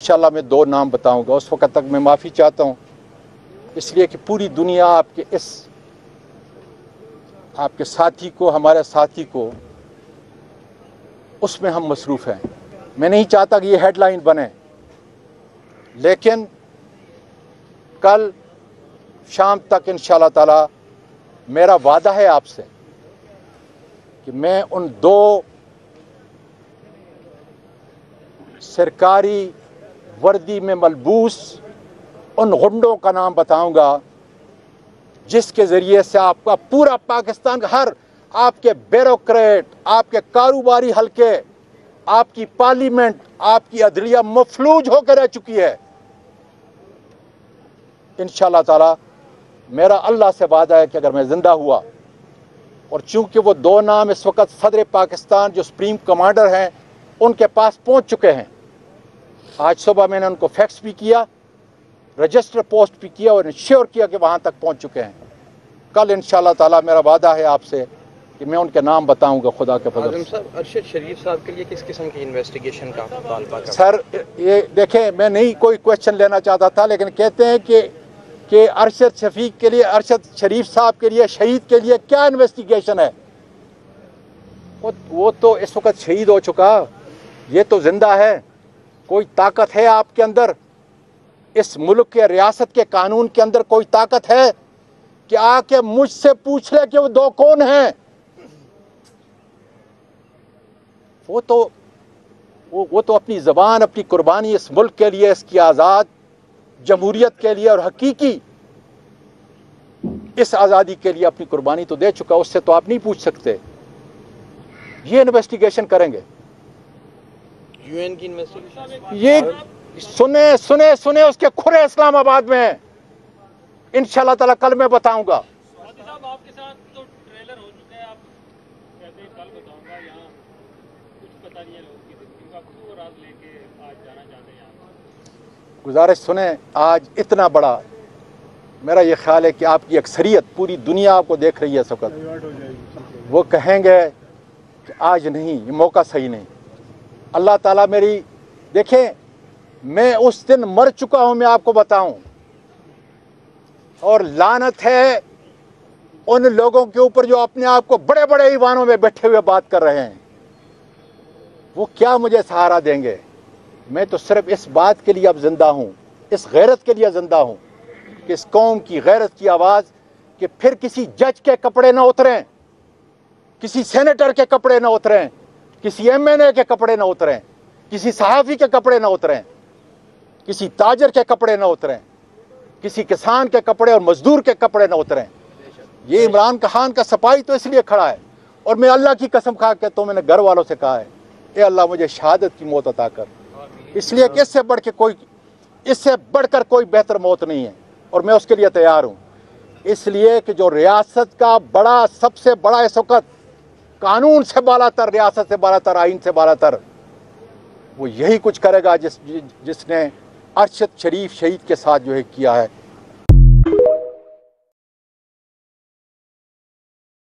इंशाल्लाह मैं 2 नाम बताऊंगा। उस वक्त तक मैं माफ़ी चाहता हूं, इसलिए कि पूरी दुनिया आपके साथी को, हमारे साथी को, उसमें हम मसरूफ़ हैं। मैं नहीं चाहता कि ये हेडलाइन बने, लेकिन कल शाम तक इंशाल्लाह ताला मेरा वादा है आपसे कि मैं उन 2 सरकारी वर्दी में मलबूस उन गुंडों का नाम बताऊंगा जिसके ज़रिए से आपका पूरा पाकिस्तान, हर आपके ब्यूरोक्रेट, आपके कारोबारी हलके, आपकी पार्लियामेंट, आपकी अदलिया मफलूज होकर रह चुकी है। इंशाल्लाह ताला मेरा अल्लाह से वादा है कि अगर मैं ज़िंदा हुआ, और चूंकि वो 2 नाम इस वक्त सदर पाकिस्तान जो सुप्रीम कमांडर हैं उनके पास पहुंच चुके हैं। आज सुबह मैंने उनको फैक्स भी किया, रजिस्टर पोस्ट भी किया और इंश्योर किया कि वहां तक पहुंच चुके हैं। कल इंशाल्लाह ताला मेरा वादा है आपसे कि मैं उनके नाम बताऊंगा खुदा के फजल से। साहब, अरशद शरीफ साहब के लिए किस किस्म की इन्वेस्टिगेशन का मुतालबा कर? सर ये देखें, मैं नहीं कोई क्वेश्चन लेना चाहता था, लेकिन कहते हैं कि अरशद शफीक के लिए, अरशद शरीफ साहब के लिए, शहीद के लिए क्या इन्वेस्टिगेशन है? वो तो इस वक्त शहीद हो चुका, ये तो जिंदा है। कोई ताकत है आपके अंदर? इस मुल्क के रियासत के कानून के अंदर कोई ताकत है कि आके मुझसे पूछ ले कि वो 2 कौन हैं? वो तो अपनी ज़बान, अपनी कुर्बानी इस मुल्क के लिए, इसकी आज़ाद जमहूरियत के लिए और हकीकी इस आज़ादी के लिए अपनी कुर्बानी तो दे चुका, उससे तो आप नहीं पूछ सकते। ये इन्वेस्टिगेशन करेंगे, यूएन की इन्वेस्टिगेशन। ये सुने उसके खुरे इस्लामाबाद में इंशाल्लाह ताला कल मैं बताऊंगा। साहब आपके साथ तो ट्रेलर हो चुका है, आप कहते हैं कल बताऊंगा, यहाँ कुछ पता नहीं है लोगों की जिंदगी का, क्यों राज लेके आज जाना चाहते हैं यहाँ? गुजारिश सुने, आज इतना बड़ा, मेरा ये ख्याल है कि आपकी अक्सरियत पूरी दुनिया आपको देख रही है इस वक्त, वो कहेंगे कि आज नहीं, ये मौका सही नहीं। अल्लाह ताला मेरी, देखें मैं उस दिन मर चुका हूं, मैं आपको बताऊं, और लानत है उन लोगों के ऊपर जो अपने आप को बड़े बड़े ईवानों में बैठे हुए बात कर रहे हैं। वो क्या मुझे सहारा देंगे? मैं तो सिर्फ इस बात के लिए अब जिंदा हूं, इस गैरत के लिए जिंदा हूं कि इस कौम की गैरत की आवाज़, कि फिर किसी जज के कपड़े ना उतरें, किसी सेनेटर के कपड़े ना उतरें, किसी एमएनए के कपड़े ना उतरें, किसी सहाफ़ी के कपड़े ना उतरें, किसी ताजर के कपड़े ना उतरें, किसी किसान के कपड़े और मजदूर के कपड़े ना उतरें। ये इमरान खान का सपाही तो इसलिए खड़ा है, और मैं अल्लाह की कसम खा के तो मैंने घर वालों से कहा है, ए अल्लाह मुझे शहादत की मौत अता कर, इसलिए कि इससे बढ़कर कोई बेहतर मौत नहीं है, और मैं उसके लिए तैयार हूँ। इसलिए कि जो रियासत का बड़ा, सबसे बड़ा इस वक्त कानून से बालातर, रियासत से बालातर, आइन से बालातर, वो यही कुछ करेगा जिसने अरशद शरीफ शहीद के साथ जो है किया है।